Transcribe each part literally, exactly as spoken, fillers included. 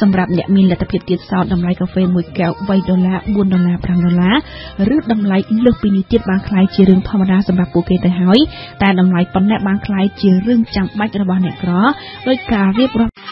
សម្រាប់អ្នកមានលទ្ធភាពទៀតសោតតម្លៃកាហ្វេមួយកែវបីដុល្លារបួនដុល្លារប្រាំដុល្លារឬតម្លៃលើសពីនេះទៀតបានក្លាយជារឿងធម្មតាសម្រាប់ពួកគេទៅហើយតែតម្លៃប៉ុណ្ណេះបានក្លាយជារឿងចាំបាច់របស់អ្នកក្រដោយការរៀបរាប់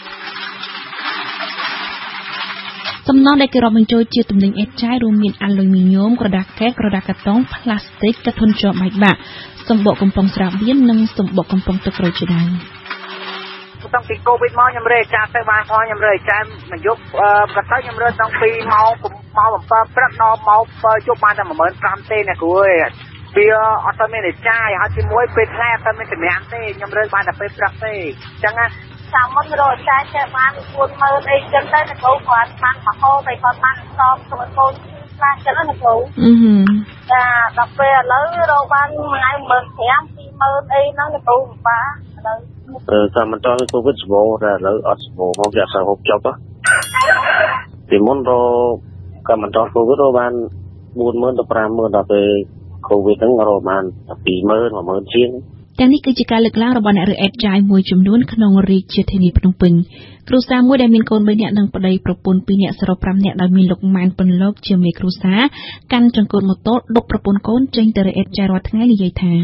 សំណង់ដែលគេរាប់បញ្ចូលជាទំនិញអេតចាយរួមមានអាលុយមីញ៉ូមក្រដាសកែក្រដាសកាតុងផ្លាស្ទិកកាធុនជ័របែកបាក់សម្បកកំប៉ុងស្រាបៀននិងសម្បកកំប៉ុងទឹកក្រូចជាដើមតាំងពីកូវីដមកខ្ញុំរើចាទៅបានផងខ្ញុំរើចាមកយប់ប្រកាសខ្ញុំរើតាំងពីម៉ោងម៉ោងbảyព្រឹកដល់ម៉ោងbảyជប់បានតែmột nghìn năm trămទេអ្នកគ្រូអើយវាអត់ទៅមានតែចាយហើយជាមួយពេលថ្ងៃអត់ទៅមានសម្រាប់ទេខ្ញុំរើបានតែពេលព្រឹកទេអញ្ចឹងណាចាំមុនរកចាយចេះបានfour thousandអីចឹងទៅអ្នកគ្រូគាត់បានមកហូបទៅគាត់បានសបទៅកូនខ្លះចឹងណាអ្នកគ្រូអឺចាដល់ពេលឥឡូវរកបានថ្ងៃmột nghìn năm trăm two thousandអីហ្នឹងអ្នកគ្រូបាឥឡូវតាមបន្តកូវីដស្បោតែឥឡូវអត់ស្បោមកចាក់សាហូបចប់ពីមុនរកកម្មបន្តកូវីដរបានfour thousandទៅfive thousandដល់ពេលកូវីដហ្នឹងរកបានtwo thousand one thousandជាងទាំងនេះគឺជាការលើកឡើងរបស់អ្នករើអេតចាយមួយចំនួនក្នុងរាជធានីភ្នំពេញគ្រួសារមួយដែលមានកូនបីនាក់និងប្តីប្រពន្ធពីរនាក់សរុបfiveនាក់ដោយមានលោកម៉ែនពន្លកជាមេគ្រួសារកាន់ចង្កូតម៉ូតូដុកប្រពន្ធកូនចេញទៅរើអេតចាយរាល់ថ្ងៃនិយាយថា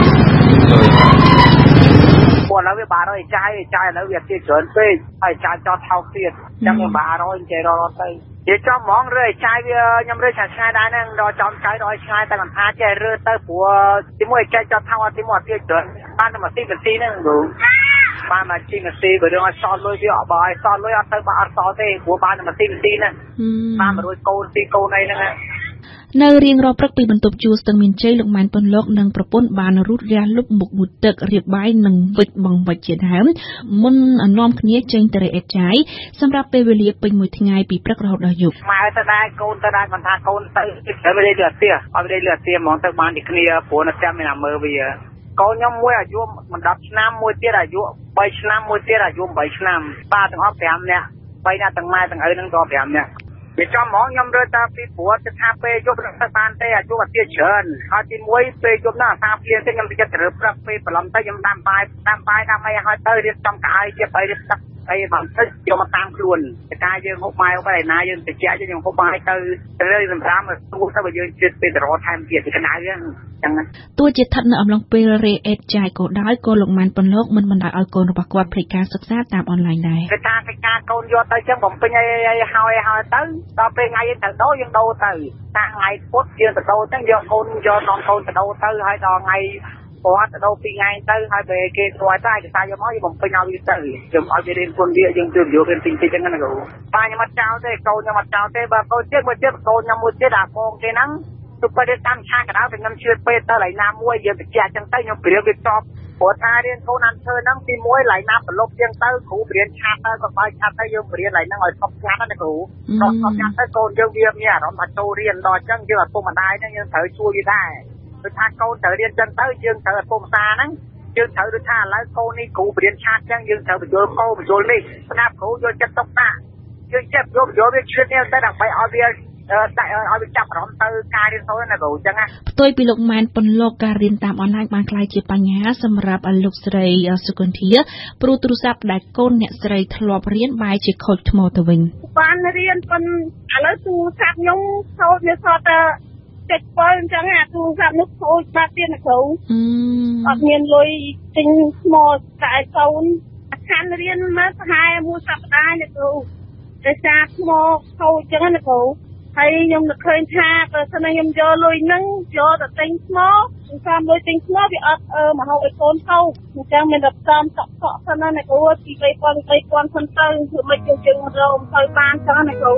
ពួកឥឡូវវាបារយចាយចាយឥឡូវវាទៀតច្រើនពេកហើយចាយចោលថោកទៀតចឹងវាបារយចេះរត់ទៅនិយាយចំហ្មងរើចាយវាខ្ញុំរើឆ្ងាយឆ្ងាយដែរហ្នឹងដល់ចំចាយដល់ឆ្ងាយតែមិនថាចេះរើទៅព្រោះទីមួយចាយចោលថោកទីមួយទៀតច្រើនបានតែមួយទីមួយទីហ្នឹងគ្រូបានមកជីមួយទីបើរឿងឲ្យសល់លុយវាអត់បើឲ្យសល់លុយអត់ទៅបើអត់សល់ទេព្រោះបានតែមួយទីមួយទីហ្នឹងបានមួយរួយកូនទីកូនអីហ្នឹងនៅរៀងរាល់ព្រឹកពីបន្ទប់ជួលស្ទឹងមានជ័យលោកម៉ែនពន្លកនិងប្រពន្ធបានរូតរះលុបមុខមួយទឹករៀបបាយនិងវិចបងវិចជាដើមមុននាំគ្នាចេញទៅរើអេតចាយសម្រាប់ពេលវេលាពេញមួយថ្ងៃពីព្រឹករហូតដល់យប់ម៉ែទៅដែរកូនទៅដែរមិនថាកូនទៅទៅវាលឺអត់ទេអត់វាលឺអត់ទេហ្មងទៅបានទីគ្នាព្រោះនៅចាំមានអាមើវាកូនខ្ញុំមួយអាយុមិនtenឆ្នាំមួយទៀតអាយុthreeឆ្នាំមួយទៀតអាយុeightឆ្នាំបាទទាំងអស់fiveនាក់បីនាក់ទាំងម៉ែទាំងឪនឹងក៏fiveនាក់វាចំហ្មងខ្ញុំរើតាពីព្រោះទៅថាពេលយប់ទៅបានទេអាយុអត់ទៀតច្រើនហើយទីមួយពេលយប់ណាអាសាភ្លៀងទេខ្ញុំទៅចិត្តទៅព្រឹកពេលប្រឡំទៅខ្ញុំដាំបាយដាំបាយដាំអីឲ្យទៅរៀបចំកាយជាបាយរៀបទឹកអីបានទៅយកមកតាមខ្លួនតែកាយយើងហូបបាយហូបអីណាយើងតិចយើងហូបបាយទៅទៅសម្រាប់ទូទៅបើយើងជិតពេលទៅរកថែមទៀតពីកណ្ដៅហ្នឹងចឹងទោះជាស្ថិតនៅអំឡុងពេលរេអេតចាយក៏ដោយក៏លោកម៉ាន់ពន្លកមិនបណ្ដោយឲ្យកូនរបស់គាត់ភ្លេចការសិក្សាតាមអនឡាញដែរគេថាកិច្ចការកូនយកទៅចឹងបំពេញអីអីហើយហើយទៅដល់ពេលថ្ងៃយើងទៅដូរយើងដូរទៅតាថ្ងៃពុធយើងទៅដូរទៅយកកូនយកនំកូនទៅដូរទៅហើយដល់ថ្ងៃគាត់ទៅដូរពីថ្ងៃទៅហើយពេលគេស្រួយទៅឯកសារយកមកយើងបំពេញឲ្យវាទៅខ្ញុំឲ្យវារៀនគុណវាយើងជួយយករៀនទីទីចឹងណាគ្រូបាទខ្ញុំអត់ចោលទេកូនខ្ញុំអត់ចោលទេបើកូនទៀតមួយទៀតកូនខ្ញុំមួយទៀតអាបងគេហ្នឹងទៅពេលតាមឆាកដៅតែខ្ញុំជឿពេកទៅឡៃណាមួយយើងបញ្ជាក់ចឹងទៅខ្ញុំព្រាវវាចប់ព្រោះថារៀនកូនអានធ្វើហ្នឹងទីមួយឡៃណាប្រឡប់ចឹងទៅគ្រូរៀនឆាតទៅក៏បាយឆាតទៅយើងរៀនឡៃហ្នឹងឲ្យស្បស្ងាត់ណាគ្រូដល់ស្បស្ងាត់ទៅកូនយើងវាមានអារម្មណ៍ថាចូលរៀនដល់ចឹងយើងឪពុកម្ដាយហ្នឹងយើងត្រូវជួយវាដែរគឺថាកូនត្រូវរៀនចឹងទៅយើងត្រូវឪពុកម្ដាយហ្នឹងយើងត្រូវដូចថាឥឡូវកូននេះគ្រូរៀនឆាតចឹងយើងត្រូវបញ្យល់កូនបញ្យល់នេះស្ដាប់គ្រូយកចិត្តទុកដាក់យើងចេះយកបញ្យល់វាឈឿននេះទៅដើម្បីឲ្យវាតែឲ្យវាចាប់អារម្មណ៍ទៅការរៀនសូត្រណាគ្រូចឹងណាផ្ទុយពីលោកម៉ែនពន្លកការរៀនតាមអនឡាញបានក្លាយជាបញ្ហាសម្រាប់លោកស្រីសុគន្ធាព្រោះទូរស័ព្ទដែលកូនអ្នកស្រីធ្លាប់រៀនបែរជាខូចថ្មទៅវិញបានរៀនប៉ុនឥឡូវទូរស័ព្ទខ្ញុំខូចវាសតតែចិត្តពលអញ្ចឹងអាទូរស័ព្ទនោះខូចបាត់ទៀតណាគ្រូអត់មានលុយទិញថ្មតែកូនខានរៀនមកប្រហែលមួយសប្តាហ៍ណាគ្រូតែសារថ្មខូចអញ្ចឹងណាគ្រូហើយខ្ញុំនឹកឃើញថាបើសិនណាខ្ញុំយកលុយហ្នឹងយកទៅទិញថ្មខ្ញុំលុយទិញថ្មវាអត់មកហៅឲ្យកូនខូចអញ្ចឹងមានតែតាមសក់សក់សិនណាគ្រូពីthree thousand three thousandសិនទៅធ្វើមិនយើងយើងរកទៅបានចឹងណាគ្រូ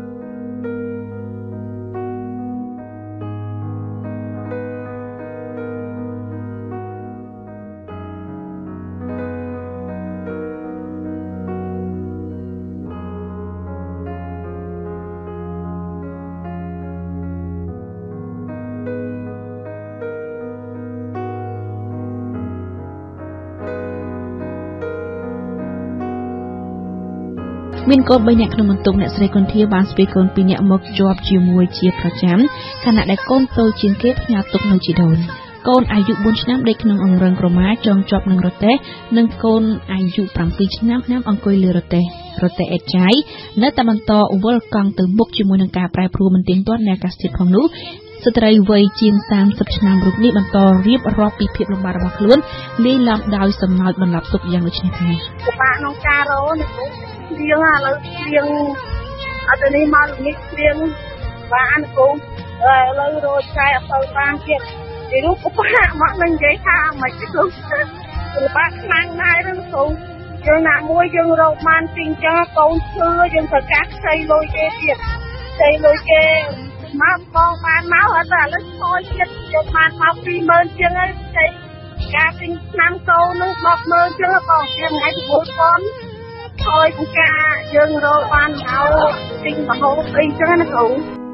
មានកូនបីនាក់ក្នុងបន្ទុកអ្នកស្រីកុនធាបានស្ពាយកូនពីរនាក់មកជាប់ជាមួយជាប្រចាំខណៈដែលកូនតូចជាងគេផ្ញើទុកនៅជីដូនកូនអាយុbốnឆ្នាំដេកក្នុងអង្រឹងក្រមាចងជាប់នឹងរទេះនិងកូនអាយុbảyឆ្នាំឆ្នាំអង្គុយលើរទេះរទេះអេតចៃនៅតែបន្តវិលកង់ទៅមុខជាមួយនឹងការប្រែប្រួលមិនទៀងទាត់នៃអាកាសធាតុផងនោះស្ត្រីវ័យជាង30ឆ្នាំរូបនេះបន្តរៀបរាប់ពីភាពលំបាករបស់ខ្លួនលាយឡំដោយសំណើចបន្លប់ទុកយ៉ាងដូចនេះដែរពិបាកក្នុងការរនេះរៀងឥឡូវរៀងអត់នេះមកនេះរៀងបានគូឥឡូវរត់ចែអត់ទៅបានទៀតពីរូបពិបាកមកនឹងនិយាយថាមិនទេគ្រូពិបាកខ្លាំងណាស់ហ្នឹងគ្រូយើងណាមួយយើងរកបានពីអញ្ចឹងកូនឈឺយើងត្រូវការខ្ចីលុយគេទៀតខ្ចីលុយគេមកបងបានមកអត់តែឥឡូវខូចចិត្តយកបានមកពីរម៉ឺនជាងហើយខ្ចីការទិញឆ្នាំកូននឹងដប់ម៉ឺនជាងបងជាថ្ងៃទៅមួយប៉ុនខូចការយើងរកបានមកទិញម្ហូបអីចឹងណាគ្រូ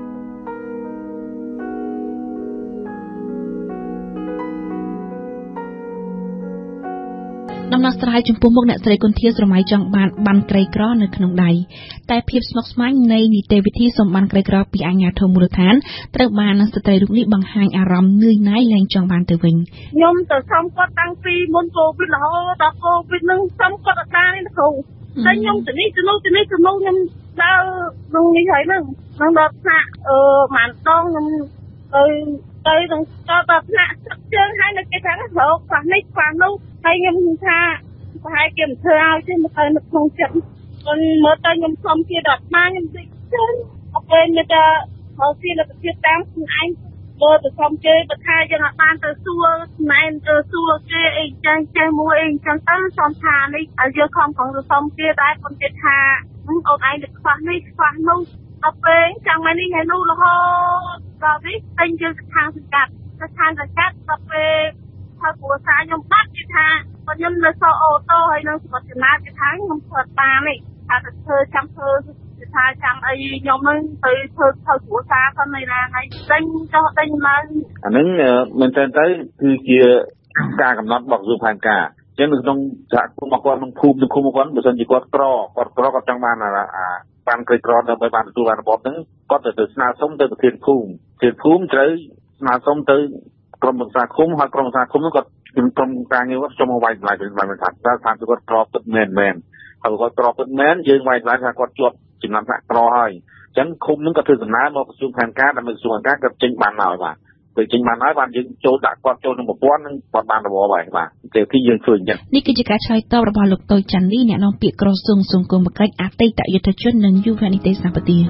ដំណោះស្រាយចំពោះមុខអ្នកស្រីគុន្ធាស្រមៃចង់បានបានក្រីក្រនៅក្នុងដៃតែភាពស្មុគស្មាញនៃនីតិវិធីសម្បានក្រីក្រពីអាជ្ញាធរមូលដ្ឋានត្រូវបានស្ត្រីរូបនេះបង្ហាញអារម្មណ៍នឿយណាយលែងចង់បានទៅវិញខ្ញុំទៅសុំគាត់តាំងពីមុនកូវីដរហូតដល់កូវីដនឹងសុំគាត់អត់បានទេគ្រូតែខ្ញុំទៅនេះទៅនោះទៅនេះទៅនោះខ្ញុំដើរក្នុងនេះហើយហ្នឹងនឹងដល់ថ្នាក់អឺបានដងខ្ញុំទៅទៅនឹងដល់ថ្នាក់ទឹកជើងហើយនៅគេថារកខ្លះនេះខ្លះនោះហើយខ្ញុំថាប្រហែលគេមិនធ្វើឲ្យទេមកទៅនៅក្នុងចិត្តគាត់មើលទៅខ្ញុំសុំគេដល់បានខ្ញុំតិចទៅអត់ពេលមានតែមកពីលទ្ធភាពតាមខ្លួនឯងមើលទៅសុំគេបើថាយើងអត់បានទៅសួរណែនទៅសួរគេអីចាញ់ចេះមួយអីចឹងទៅសុំថានេះឲ្យយើងខំប្រឹងទៅសុំគេដែរប៉ុន្តែថាអូនឯងទៅខ្វះនេះខ្វះនោះដល់ពេលចាំមកនេះហើយនោះរហូតដល់នេះតែយើងទៅខាងសង្កាត់ទៅខាងសង្កាត់ដល់ពេលហើយគ្រួសារខ្ញុំបាត់គេថាខ្ញុំនៅសអូតូហើយនឹងសុខចំណាយគេថាខ្ញុំធ្វើបាននេះថាទៅធ្វើចាំធ្វើគេថាចាំអីខ្ញុំនឹងទៅធ្វើធ្វើគ្រួសារទៅនៅណាហើយដេញចុះដេញឡើងអាហ្នឹងមែនតើទៅគឺជាការកំណត់របស់ក្រសួងផែនការអញ្ចឹងនៅក្នុងសហគមន៍របស់គាត់ក្នុងភូមិក្នុងឃុំរបស់គាត់បើសិនជាគាត់ក្រគាត់ក្រគាត់ចង់បានអាបានក្រីក្រដើម្បីបានទទួលបានរបបហ្នឹងគាត់ទៅទៅស្នើសុំទៅប្រធានភូមិប្រធានភូមិត្រូវស្នើសុំទៅក្រុមប្រឹក្សាឃុំហើយក្រុមប្រឹក្សាឃុំនោះគាត់ក្រុមការងារគាត់ចូលមកវាយតម្លៃវិញមិនថាតើថាគាត់ក្រពិតមែនមែនហើយគាត់ក្រពិតមែនយើងវាយតម្លៃថាគាត់ជាប់ចំណាត់ថ្នាក់ក្រហើយអញ្ចឹងឃុំនឹងក៏ធ្វើដំណើរមកក្រសួងផែនការដើម្បីក្រសួងផែនការគាត់ចេញបានហើយបាទពេលចេញបានហើយបានយើងចូលដាក់គាត់ចូលក្នុងប្រព័ន្ធនឹងគាត់បានរបបហើយបាទតែទីយើងធ្វើអញ្ចឹងនេះគឺជាការឆ្លើយតបរបស់លោកតូចច័ន្ទលីអ្នកនាំពាក្យក្រសួងសង្គមគិច្ចអតីតយុទ្ធជននិងយុវនីតិសម្បទា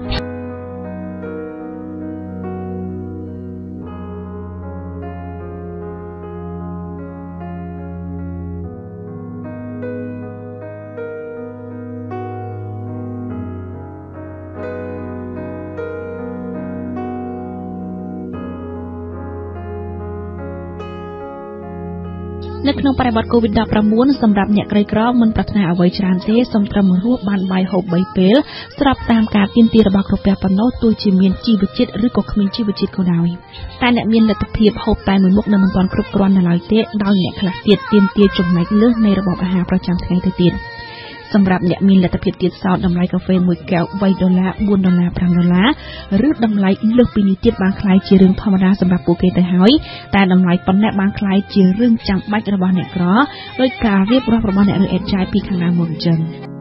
នៅក្នុងបរិបទ COVID ដប់ប្រាំបួន សម្រាប់អ្នកក្រីក្រមិនប្រាថ្នាអ្វីច្រើនទេសូមត្រឹមរស់បានបាយហូបបីពេលស្របតាមការទាមទាររបស់ក្រពះប៉ុណ្ណោះទោះជាមានជីវជាតិឬក៏គ្មានជីវជាតិក៏ដោយតែអ្នកមានលទ្ធភាពហូបតែមួយមុខនៅមិនទាន់គ្រប់គ្រាន់នៅឡើយទេដោយអ្នកខ្លះទៀតទាមទារចំណែកលើសនៃរបបអាហារប្រចាំថ្ងៃទៅទៀតសម្រាប់អ្នកមានលទ្ធភាពទៀតសោតតម្លៃកាហ្វេមួយកែវបីដុល្លារបួនដុល្លារប្រាំដុល្លារឬតម្លៃលើសពីនេះទៀតបានคล้ายជារឿងធម្មតាសម្រាប់ពួកគេទៅហើយតែតម្លៃប៉ុណ្ណេះបានคล้ายជារឿងចាំបាច់របស់អ្នកក្រដោយការរៀបរាប់របស់អ្នកឬអេតចាយពីខាងណាមកអញ្ចឹង